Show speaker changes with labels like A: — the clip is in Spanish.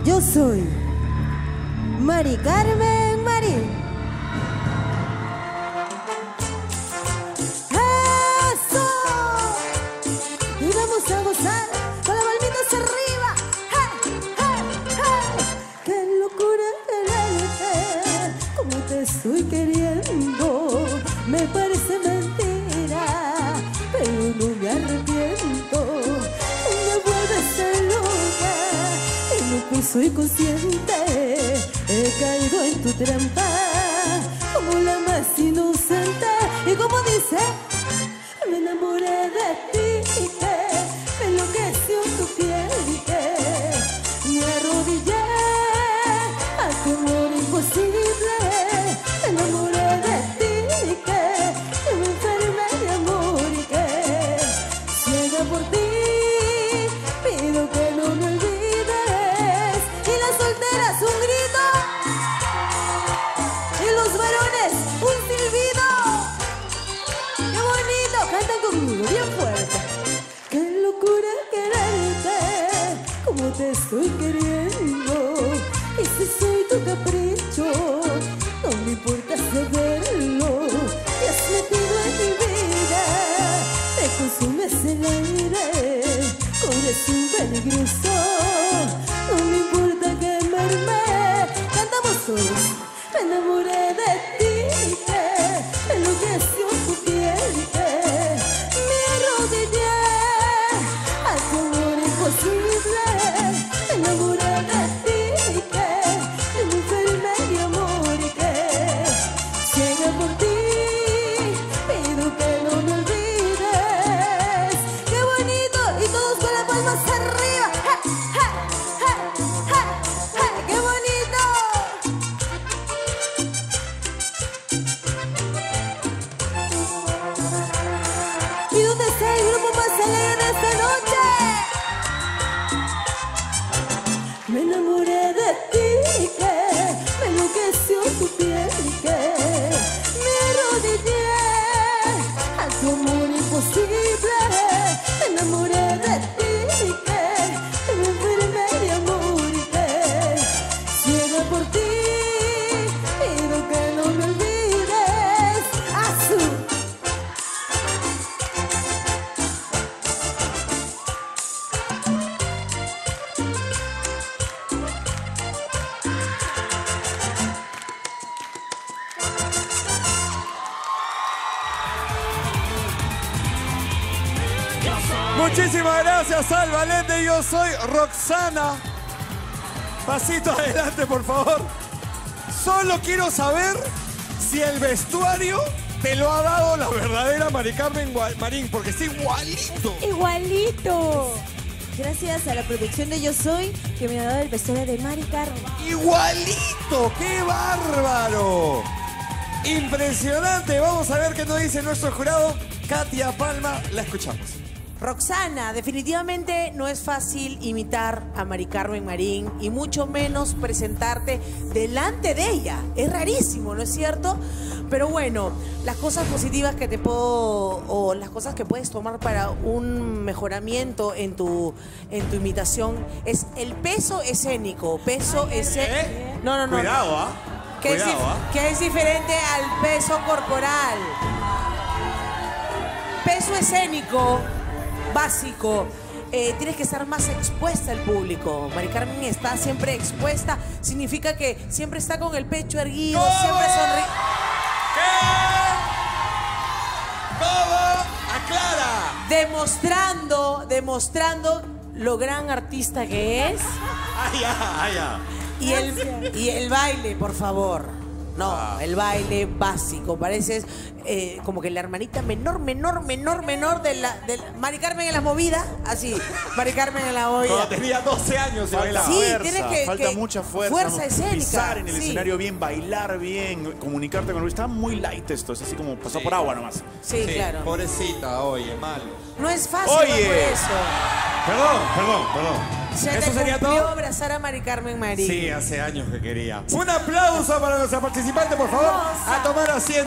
A: Yo soy Mari Carmen Marín. ¡Eso! Y vamos a gozar con las palmitas arriba. ¡Hey, hey, hey! ¡Qué locura quererte! Como te estoy queriendo. Me parece mentira, pero no me arrepiento. Me vuelves loca y no pues soy consciente. He caído en tu trampa como la más inocente. Y como dice, me enamoré de ti y que me enloqueció tu piel y que me arrodillé a tu amor imposible. Me enamoré de ti y que me enfermé de amor y que ciega por ti pido que no me olvides. Y las solteras un grito y los varones un silbido. ¡Qué bonito! Cantan conmigo bien fuerte. ¡Qué locura quererte! Como te estoy queriendo. Y si soy tu capricho, no me importa saberlo. Te has metido en mi vida, te consumes el aire, corres un peligroso. No me importa quemarme. Cantamos todos. Me enamoré de ti que me enloqueció tu piel y que me arrodillé a tu amor imposible. Me enamoré de ti que me enfermé de amor y que ciega por ti pido que no me olvides. ¡Qué bonito! Y todos con las palmas arriba. ¡Ja, ja, ja, ja, ja! ¡Qué bonito! ¿Y dónde está el grupo más alegre de esta noche? Me enamoré de ti que me enloqueció tu piel y que me arrodillé a tu amor imposible. Me enamoré de ti que me enfermé de amor y que ciega por ti pido que no me olvides. Azul.
B: Muchísimas gracias al Valente. Yo soy Roxana. Pasito adelante, por favor. Solo quiero saber si el vestuario te lo ha dado la verdadera Mari Carmen Marín, porque está igualito.
A: Igualito. Gracias a la producción de Yo Soy que me ha dado el vestuario de Mari Carmen.
B: ¡Igualito! ¡Qué bárbaro! Impresionante. Vamos a ver qué nos dice nuestro jurado. Katia Palma, la escuchamos.
C: Roxana, definitivamente no es fácil imitar a Mari Carmen Marín y mucho menos presentarte delante de ella. Es rarísimo, ¿no es cierto? Pero bueno, las cosas positivas que te puedo, o las cosas que puedes tomar para un mejoramiento en tu imitación es el peso escénico. Peso escénico. No.
B: Cuidado, ¿ah?
C: Que es diferente al peso corporal. Peso escénico básico, tienes que estar más expuesta al público. Mari Carmen está siempre expuesta, significa que siempre está con el pecho erguido,
B: ¿Cómo?
C: siempre sonríe.
B: ¿Qué? ¿Cómo? ¡Aclara!
C: Demostrando lo gran artista que es. Y el baile, por favor. No, el baile básico. Pareces como que la hermanita menor de la Mari Carmen en la movida. Así, Mari Carmen en la movida.
B: Cuando tenía 12 años se bailaba.
C: Sí,
D: fuerza,
C: tienes que
D: falta mucha fuerza.
C: Fuerza escénica.
D: Pisar en el
C: Sí.
D: escenario bien, bailar bien, comunicarte con el... Está muy light esto, es así como pasó por agua nomás.
C: Sí, claro.
B: Pobrecita, oye, mal.
C: No es fácil.
D: Oye.
C: Por eso.
B: Perdón.
C: Se
B: ¿Eso
C: te
B: sería
C: cumplió
B: todo?
C: abrazar a Mari Carmen Marín.
B: Sí, hace años que quería. Un aplauso para nuestra participante, por favor. A tomar asiento.